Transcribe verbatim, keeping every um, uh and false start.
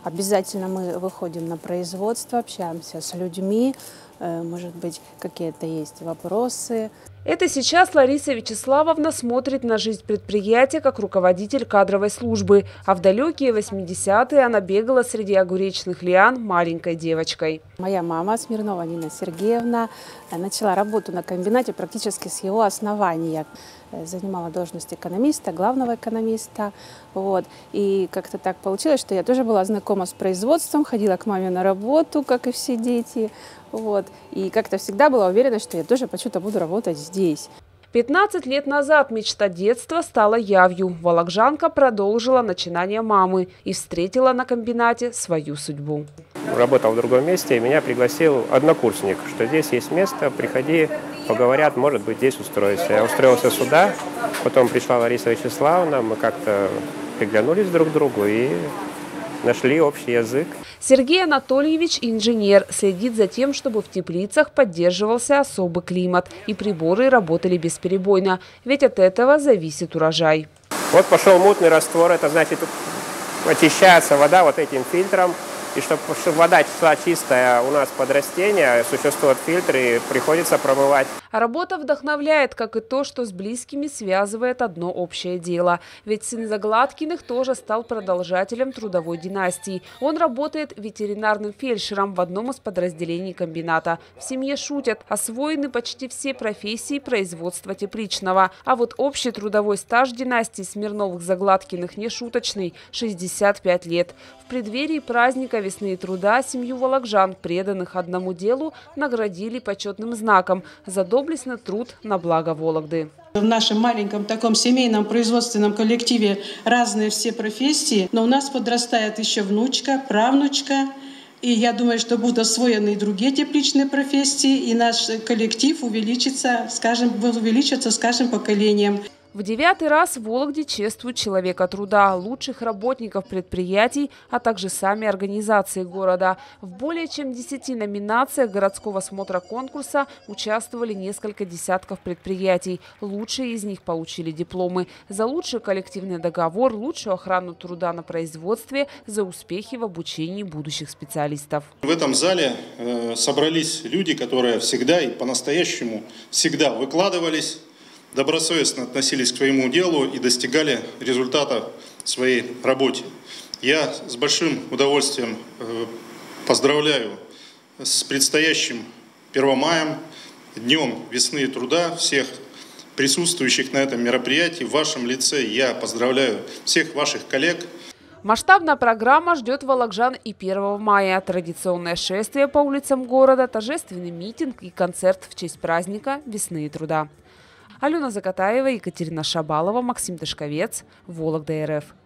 Обязательно мы выходим на производство, общаемся с людьми, может быть, какие-то есть вопросы. Это сейчас Лариса Вячеславовна смотрит на жизнь предприятия как руководитель кадровой службы. А в далекие восьмидесятые она бегала среди огуречных лиан маленькой девочкой. Моя мама, Смирнова Нина Сергеевна, начала работу на комбинате практически с его основания. Занимала должность экономиста, главного экономиста. Вот. И как-то так получилось, что я тоже была знакома с производством, ходила к маме на работу, как и все дети. Вот. И как-то всегда была уверена, что я тоже почему-то буду работать здесь. пятнадцать лет назад мечта детства стала явью. Вологжанка продолжила начинание мамы и встретила на комбинате свою судьбу. Работал в другом месте, и меня пригласил однокурсник, что здесь есть место, приходи, поговорят, может быть, здесь устроишься. Я устроился сюда, потом пришла Лариса Вячеславовна, мы как-то приглянулись друг к другу и нашли общий язык. Сергей Анатольевич – инженер, следит за тем, чтобы в теплицах поддерживался особый климат и приборы работали бесперебойно, ведь от этого зависит урожай. Вот пошел мутный раствор, это значит очищается вода вот этим фильтром. И чтобы, чтобы вода шла чистая у нас под растения, существуют фильтры, и приходится промывать. А работа вдохновляет, как и то, что с близкими связывает одно общее дело. Ведь сын Загладкиных тоже стал продолжателем трудовой династии. Он работает ветеринарным фельдшером в одном из подразделений комбината. В семье шутят, освоены почти все профессии производства тепличного. А вот общий трудовой стаж династии Смирновых-Загладкиных не шуточный – шестьдесят пять лет. В преддверии праздника весны и труда семью вологжан, преданных одному делу, наградили почетным знаком за доблестный труд на благо Вологды. В нашем маленьком таком семейном производственном коллективе разные все профессии, но у нас подрастает еще внучка, правнучка. И я думаю, что будут освоены и другие тепличные профессии, и наш коллектив увеличится, скажем, увеличится с каждым поколением. В девятый раз в Вологде чествуют человека труда, лучших работников предприятий, а также сами организации города. В более чем десяти номинациях городского смотра конкурса участвовали несколько десятков предприятий. Лучшие из них получили дипломы за лучший коллективный договор, лучшую охрану труда на производстве, за успехи в обучении будущих специалистов. В этом зале э, собрались люди, которые всегда и по-настоящему всегда выкладывались, добросовестно относились к своему делу и достигали результата в своей работе. Я с большим удовольствием поздравляю с предстоящим Первомаем, Днем весны и труда всех присутствующих на этом мероприятии. В вашем лице я поздравляю всех ваших коллег. Масштабная программа ждет вологжан и первого мая. Традиционное шествие по улицам города, торжественный митинг и концерт в честь праздника весны и труда. Алена Закатаева, Екатерина Шабалова, Максим Тышковец, Вологда РФ.